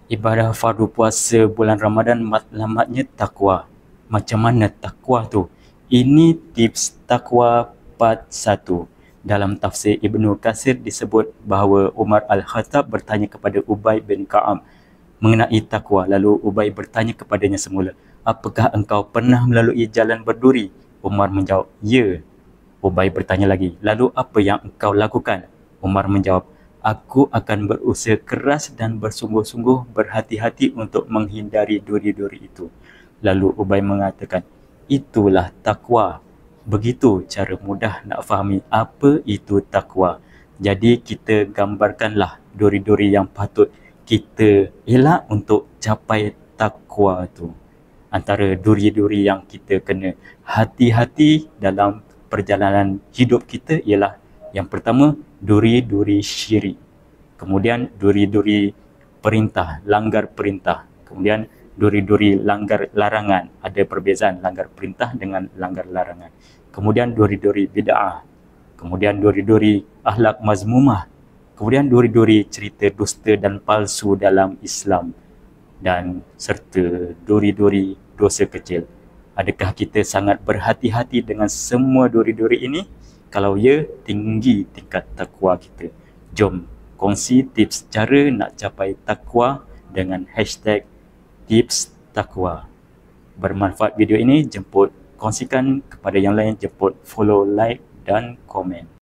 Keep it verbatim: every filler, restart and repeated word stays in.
Ibadah fardu puasa bulan Ramadan matlamatnya takwa. Macam mana takwa tu? Ini tips takwa part satu. Dalam tafsir Ibnu Katsir disebut bahawa Umar Al-Khattab bertanya kepada Ubay bin Ka'ab mengenai takwa. Lalu Ubay bertanya kepadanya semula, apakah engkau pernah melalui jalan berduri? Umar menjawab, ya. Ubay bertanya lagi, lalu apa yang engkau lakukan? Umar menjawab, aku akan berusaha keras dan bersungguh-sungguh berhati-hati untuk menghindari duri-duri itu. Lalu Ubay mengatakan, itulah takwa. Begitu cara mudah nak fahami apa itu takwa. Jadi kita gambarkanlah duri-duri yang patut kita elak untuk capai takwa tu. Antara duri-duri yang kita kena hati-hati dalam perjalanan hidup kita ialah yang pertama, duri-duri syirik. Kemudian duri-duri perintah, langgar perintah. Kemudian duri-duri langgar larangan. Ada perbezaan langgar perintah dengan langgar larangan. Kemudian duri-duri bid'ah. Kemudian duri-duri akhlak mazmumah. Kemudian duri-duri cerita dusta dan palsu dalam Islam. Dan serta duri-duri dosa kecil. Adakah kita sangat berhati-hati dengan semua duri-duri ini? Kalau ya, tinggi tingkat takwa kita. Jom kongsi tips cara nak capai takwa dengan hashtag tips takwa. Bermanfaat video ini, jemput kongsikan kepada yang lain, jemput follow, like dan komen.